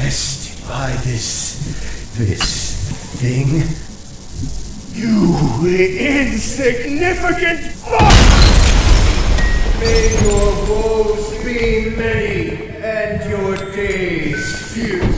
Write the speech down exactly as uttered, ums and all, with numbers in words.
infested by this... this thing? You insignificant fuck! May your woes be many, and your days few.